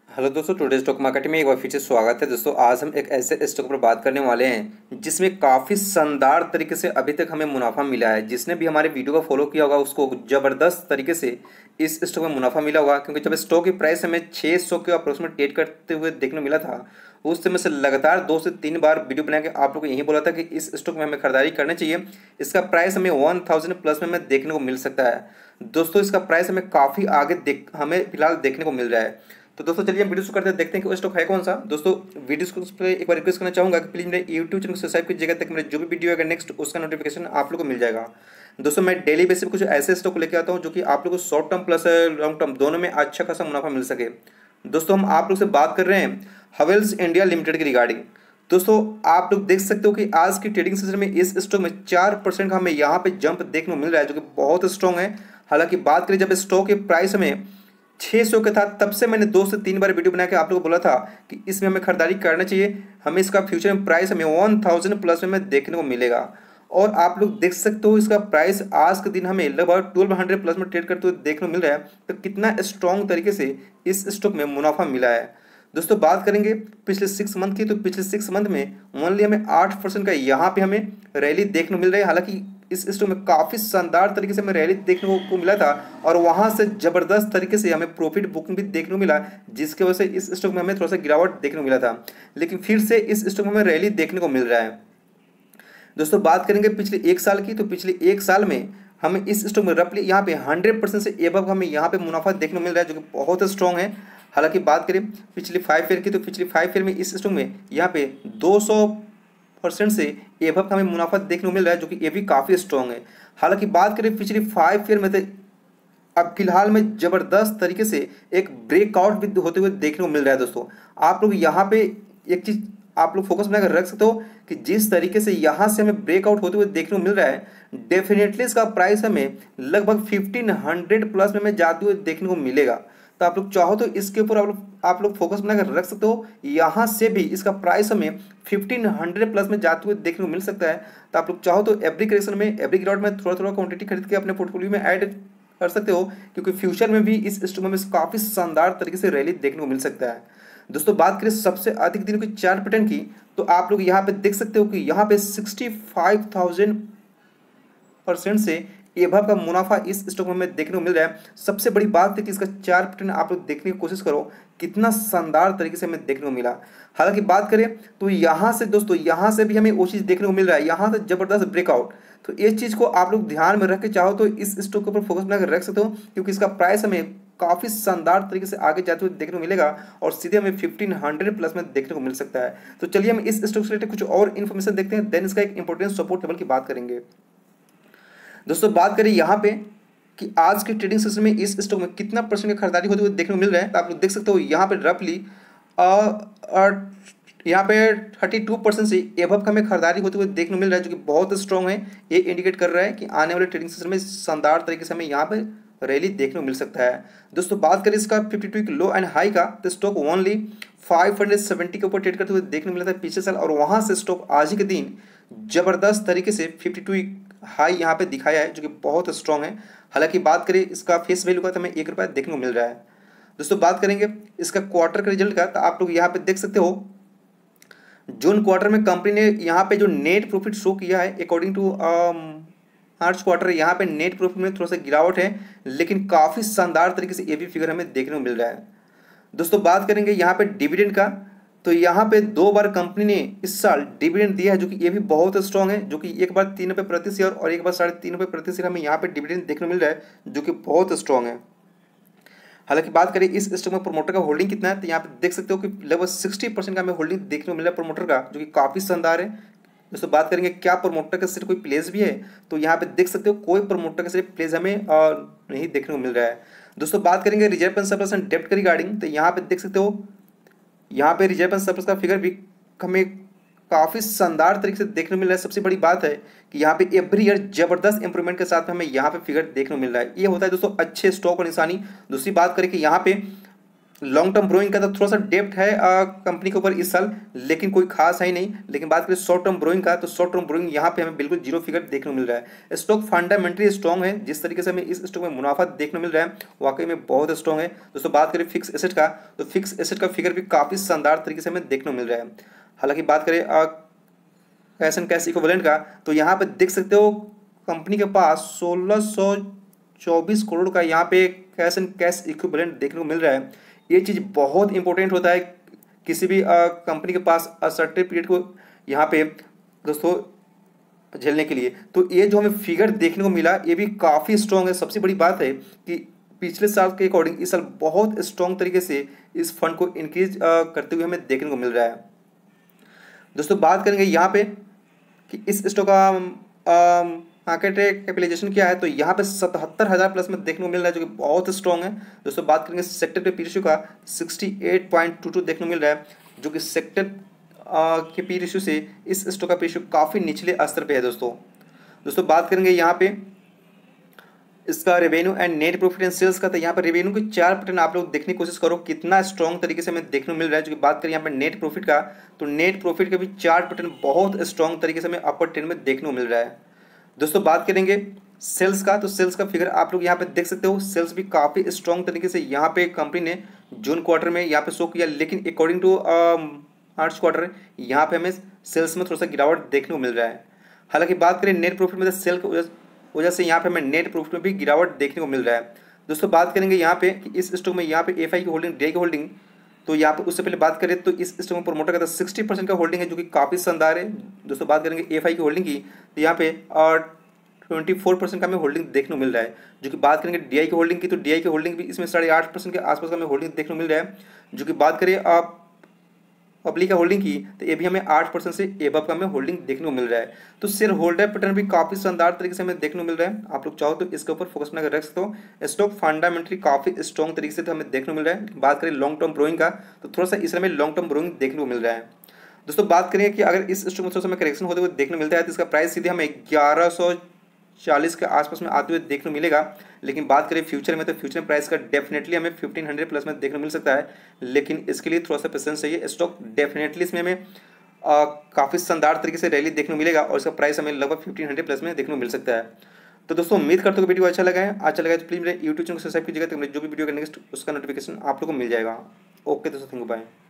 Hello दोस्तों, today stock market में एक बार फिर से स्वागत है। दोस्तों आज हम एक ऐसे स्टॉक पर बात करने वाले हैं जिसमें काफ़ी शानदार तरीके से अभी तक हमें मुनाफा मिला है। जिसने भी हमारे वीडियो को फॉलो किया होगा उसको ज़बरदस्त तरीके से इस स्टॉक में मुनाफा मिला होगा, क्योंकि जब स्टॉक की प्राइस हमें 600 के अप्रोक्सीमेट ट्रेड करते हुए देखने को मिला था उस समय से लगातार 2 से 3 बार वीडियो बना के आप लोग को यही बोला था कि इस स्टॉक में हमें खरीदारी करनी चाहिए। इसका प्राइस हमें 1000 प्लस में हमें देखने को मिल सकता है। दोस्तों इसका प्राइस हमें काफ़ी आगे हमें फिलहाल देखने को मिल रहा है। तो दोस्तों चलिए हम वीडियो शुरू करते हैं, देखते हैं कि वो स्टॉक है कौन सा। दोस्तों वीडियो को एक बार रिक्वेस्ट करना चाहूंगा कि प्लीज मेरे यूट्यूब चैनल को सब्सक्राइब कीजिएगा ताकि मेरे जो भी वीडियो आएगा नेक्स्ट उसका नोटिफिकेशन आप लोग को मिल जाएगा। दोस्तों मैं डेली बेसिस पे कुछ ऐसे स्टॉक लेके आता हूँ जो कि आप लोग को short term plus long term दोनों में अच्छा खासा मुनाफा मिल सके। दोस्तों हम आप लोग से बात कर रहे हैं हवेल्स इंडिया लिमिटेड की रिगार्डिंग। दोस्तों आप लोग देख सकते हो कि आज की ट्रेडिंग सेशन में इस स्टॉक में 4% का हमें यहाँ पे जंप देखने को मिल रहा है, जो कि बहुत स्ट्रॉन्ग है। हालांकि बात करें जब स्टॉक के प्राइस में 600 का था तब से मैंने 2 से 3 बार वीडियो बना के आप लोगों को बोला था कि इसमें हमें खरीदारी करना चाहिए, हमें इसका फ्यूचर में प्राइस हमें 1000 प्लस में देखने को मिलेगा। और आप लोग देख सकते हो इसका प्राइस आज के दिन हमें लगभग 1200 प्लस में ट्रेड करते हुए देखने को मिल रहा है। तो कितना स्ट्रॉन्ग तरीके से इस स्टॉक में मुनाफा मिला है। दोस्तों बात करेंगे पिछले 6 मंथ की, तो पिछले 6 मंथ में ओनली हमें 8% का यहाँ पे हमें रैली देखने को मिल रहा है। हालांकि इस स्टॉक में काफ़ी शानदार तरीके से हमें रैली देखने को मिला था और वहाँ से ज़बरदस्त तरीके से हमें प्रॉफिट बुकिंग भी देखने को मिला, जिसकी वजह से इस स्टॉक में हमें थोड़ा सा गिरावट देखने को मिला था। लेकिन फिर से इस स्टॉक में हमें रैली देखने को मिल रहा है। दोस्तों बात करेंगे पिछले 1 साल की, तो पिछले 1 साल में हमें इस स्टॉक में रफली यहाँ पे 100% से एबव हमें यहाँ पे मुनाफा देखने को मिल रहा है, जो कि बहुत स्ट्रॉन्ग है। हालांकि बात करें पिछली 5 ईयर की, तो पिछली 5 ईयर में इस स्टॉक में यहाँ पे 200% से एबव हमें मुनाफा देखने को मिल रहा है, जो कि ये भी काफ़ी स्ट्रॉन्ग है। हालांकि बात करें पिछली 5 ईयर में, तो अब फिलहाल में ज़बरदस्त तरीके से एक ब्रेकआउट भी होते हुए देखने को मिल रहा है। दोस्तों आप लोग यहाँ पे एक चीज़ आप लोग फोकस बनाकर रख सकते हो कि जिस तरीके से यहाँ से हमें ब्रेकआउट होते हुए देखने को मिल रहा है, डेफिनेटली इसका प्राइस हमें लगभग 1500 प्लस में जाते हुए देखने को मिलेगा। तो आप लोग चाहो तो इसके ऊपर आप लोग फोकस बनाकर रख सकते हो। यहाँ से भी इसका प्राइस हमें 1500 प्लस में जाते हुए देखने को मिल सकता है। तो आप लोग चाहो तो एवरी करेक्शन में, एवरी गिरावट में थोड़ा थोड़ा क्वांटिटी खरीद के अपने पोर्टफोलियो में ऐड कर सकते हो, क्योंकि फ्यूचर में भी इस स्टॉक में काफ़ी शानदार तरीके से रैली देखने को मिल सकता है। दोस्तों बात करें सबसे अधिक दिनों की चार्ट पैटर्न की, तो आप लोग यहाँ पे देख सकते हो कि यहाँ पे 65,000% से एबव का मुनाफा इस स्टॉक में हमें देखने को मिल रहा है। सबसे बड़ी बात है कि इसका चार्ट पैटर्न आप लोग देखने की कोशिश करो, कितना शानदार तरीके से हमें देखने को मिला। हालांकि बात करें तो यहाँ से दोस्तों यहाँ से भी हमें वो चीज़ देखने को मिल रहा है, यहाँ से जबरदस्त ब्रेकआउट। तो इस चीज़ को आप लोग ध्यान में रख के चाहो तो इस स्टॉक के ऊपर फोकस बनाकर रख सकते हो, क्योंकि इसका प्राइस हमें काफ़ी शानदार तरीके से आगे जाते हुए देखने को मिलेगा और सीधे हमें 1500 प्लस में देखने को मिल सकता है। तो चलिए हम इस स्टॉक से रिलेटेड कुछ और इन्फॉर्मेशन देखते हैं, देन इसका एक इंपॉर्टेंट सपोर्ट लेवल की बात करेंगे। दोस्तों बात करें यहाँ पे कि आज के ट्रेडिंग सेशन में इस स्टॉक में कितना परसेंट की खरीदारी होते हुए देखने को मिल रहा है। तो आप लोग देख सकते हो यहाँ पे रफली यहाँ पे 32% से एबव हमें खरीदारी होते हुए देखने को मिल रहा है, जो कि बहुत स्ट्रॉन्ग है। ये इंडिकेट कर रहा है कि आने वाले ट्रेडिंग सेशन में शानदार तरीके से हमें यहाँ पे रैली देखने को मिल सकता है। दोस्तों बात करें इसका 52 की लो एंड हाई का, तो स्टॉक ओनली 570 के ऊपर ट्रेड करते हुए देखने को मिला था पिछले साल, और वहाँ से स्टॉक आज ही के दिन जबरदस्त तरीके से 52 हाई यहाँ पे दिखाया है, जो कि बहुत स्ट्रॉन्ग है। हालांकि बात करें इसका फेस वैल्यू का, तो हमें ₹1 देखने को मिल रहा है। दोस्तों बात करेंगे इसका क्वार्टर का रिजल्ट का, तो आप लोग यहाँ पे देख सकते हो जून क्वार्टर में कंपनी ने यहाँ पे जो नेट प्रॉफिट शो किया है अकॉर्डिंग टू मार्च क्वार्टर, यहाँ पे नेट प्रॉफिट में थोड़ा सा गिरावट है, लेकिन काफ़ी शानदार तरीके से ये भी फिगर हमें देखने को मिल रहा है। दोस्तों बात करेंगे यहाँ पे डिविडेंड का, तो यहाँ पे 2 बार कंपनी ने इस साल डिविडेंड दिया है, जो कि ये भी बहुत स्ट्रॉन्ग है, जो कि एक बार ₹3 प्रति शेयर और एक बार ₹3.5 प्रति शेयर हमें यहाँ पे डिविडेंड देखने को मिल रहा है, जो कि बहुत स्ट्रॉन्ग है। हालांकि बात करें इस स्टॉक में प्रोमोटर का होल्डिंग कितना है, तो यहाँ पे देख सकते हो कि लगभग 60% का हमें होल्डिंग देखने को मिल रहा है प्रोमोटर का, जो कि काफ़ी शानदार है। दोस्तों बात करेंगे क्या प्रमोटर का सिर्फ कोई प्लेस भी है, तो यहाँ पे देख सकते हो कोई प्रमोटर का सिर्फ प्लेस हमें नहीं देखने को मिल रहा है। दोस्तों बात करेंगे रिजर्व एंड सरप्लस एंड डेब्ट के रिगार्डिंग, तो यहाँ पे देख सकते हो यहाँ पे रिजर्व एंड सरप्लस का फिगर भी हमें काफ़ी शानदार तरीके से देखने को मिल रहा है। सबसे बड़ी बात है कि यहाँ पे एवरी ईयर जबरदस्त इंप्रूवमेंट के साथ हमें यहाँ पे फिगर देखने को मिल रहा है। ये होता है दोस्तों अच्छे स्टॉक और निशानी। दूसरी बात करें कि यहाँ पे लॉन्ग टर्म ब्रोइंग का तो थोड़ा सा डेप्थ है कंपनी के ऊपर इस साल, लेकिन कोई खास है ही नहीं। लेकिन बात करें शॉर्ट टर्म ब्रोइंग का, तो शॉर्ट टर्म ब्रोइंग यहाँ पे हमें बिल्कुल जीरो फिगर देखने को मिल रहा है। स्टॉक फंडामेंटली स्ट्रॉन्ग है, जिस तरीके से हमें इस स्टॉक में मुनाफा देखने को मिल रहा है वाकई में बहुत स्ट्रॉन्ग है। दोस्तों बात करें फिक्स एसेट का, तो फिक्स एसेट का फिगर भी काफ़ी शानदार तरीके से हमें देखने को मिल रहा है। हालांकि बात करें कैश एंड कैश इक्विवेलेंट का, तो यहाँ पे देख सकते हो कंपनी के पास 1624 करोड़ का यहाँ पे कैश एंड कैश इक्विवेलेंट देखने को मिल रहा है। ये चीज़ बहुत इंपॉर्टेंट होता है किसी भी कंपनी के पास सर्टेन पीरियड को यहाँ पे दोस्तों झेलने के लिए। तो ये जो हमें फिगर देखने को मिला ये भी काफ़ी स्ट्रॉन्ग है। सबसे बड़ी बात है कि पिछले साल के अकॉर्डिंग इस साल बहुत स्ट्रॉन्ग तरीके से इस फंड को इंक्रीज करते हुए हमें देखने को मिल रहा है। दोस्तों बात करेंगे यहाँ पे कि इस स्टॉक का मार्केट कैपिटलाइजेशन क्या है, तो यहाँ पे 77,000 प्लस में देखने को मिल रहा है, जो कि बहुत स्ट्रॉन्ग है। दोस्तों बात करेंगे सेक्टर पे पी रेशियो का, 68.22 देखने को मिल रहा है, जो कि सेक्टर के पी रेशियो से इस स्टॉक का पी रेशियो काफ़ी निचले स्तर पे है। दोस्तों बात करेंगे यहाँ पे इसका revenue and net profit and sales का, तो यहाँ पर रेवेन्यू के 4 पैटर्न आप लोग देखने की कोशिश करो कितना स्ट्रॉन्ग तरीके से हमें देखने को मिल रहा है। जो कि बात करें यहाँ पर नेट प्रॉफिट का, तो नेट प्रॉफिट का भी 4 पैटर्न बहुत स्ट्रॉन्ग तरीके से हमें अपर ट्रेंड में देखने को मिल रहा है। दोस्तों बात करेंगे सेल्स का, तो सेल्स का फिगर आप लोग यहाँ पे देख सकते हो, सेल्स भी काफ़ी स्ट्रॉन्ग तरीके से यहाँ पे कंपनी ने जून क्वार्टर में यहाँ पे शो किया, लेकिन अकॉर्डिंग टू मार्च क्वार्टर यहाँ पे हमें सेल्स में थोड़ा सा गिरावट देखने को मिल रहा है। हालांकि बात करें नेट प्रॉफिट में, तो सेल की वजह से यहाँ पे हमें नेट प्रॉफिट में भी गिरावट देखने को मिल रहा है। दोस्तों बात करेंगे यहाँ पे कि इस स्टॉक में यहाँ पे एफआई की होल्डिंग, डीआई की होल्डिंग, तो यहाँ पे उससे पहले बात करें तो इस स्टॉक में प्रोमोटर का 60% का होल्डिंग है, जो कि काफ़ी शानदार है। दोस्तों बात करेंगे एफआई की होल्डिंग की, तो यहाँ पे 24% का हमें होल्डिंग देखने को मिल रहा है। जो कि बात करेंगे डीआई की होल्डिंग की, तो डीआई की होल्डिंग भी इसमें 8.5% के आसपास का हमें होल्डिंग देखने को मिल रहा है। जो कि बात करें आप पब्लिक का होल्डिंग की, तो ये भी हमें 8% से एबव का हमें होल्डिंग देखने को मिल रहा है। तो शेयर होल्डर पैटर्न भी काफ़ी शानदार तरीके से हमें देखने को मिल रहा है। आप लोग चाहो तो इसके ऊपर फोकस बनाकर रख सकते हो। स्टॉक फंडामेंटली काफ़ी स्ट्रॉन्ग तरीके से तो हमें देखने को मिल रहा है। बात करें लॉन्ग टर्म ब्रोइंग का, तो थोड़ा सा इस समय लॉन्ग टर्म ब्रोइंग देखने को मिल रहा है। दोस्तों बात करें कि अगर इस स्टॉक में थोड़ा सा करेक्शन होते हुए देखने को मिलता है, तो इसका प्राइस सीधे हमें 1140 के आसपास में आते हुए देखने को मिलेगा। लेकिन बात करें फ्यूचर में, तो फ्यूचर में प्राइस का डेफिनेटली हमें 1500 प्लस में देखने को मिल सकता है, लेकिन इसके लिए थोड़ा सा पेशेंस चाहिए। स्टॉक डेफिनेटली इसमें हमें काफ़ी शानदार तरीके से रैली देखने को मिलेगा और इसका प्राइस हमें लगभग 1500 प्लस में देखने को मिल सकता है। तो दोस्तों उम्मीद करते हो वीडियो अच्छा लगा है तो प्लीज़ मेरे यूट्यूब चैनल को सब्सक्राइब कीजिएगा, तो जो भी वीडियो का नेक्स्ट उसका नोटिफिकेशन आप लोग को मिल जाएगा। ओके दोस्तों, थैंक यू, बाय।